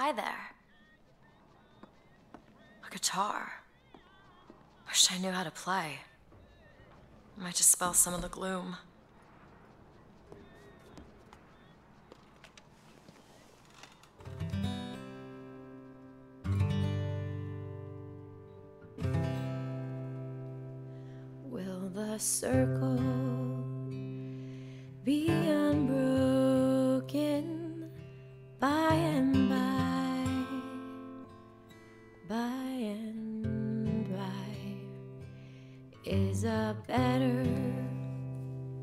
Hi there. A guitar. Wish I knew how to play. Might dispel some of the gloom. Will the circle be unbroken by and by? By and by is a better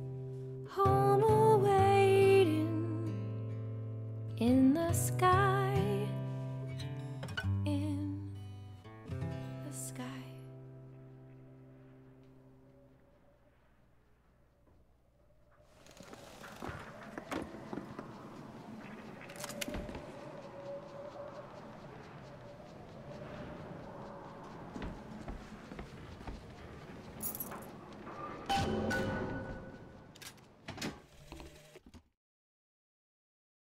home awaiting in the sky.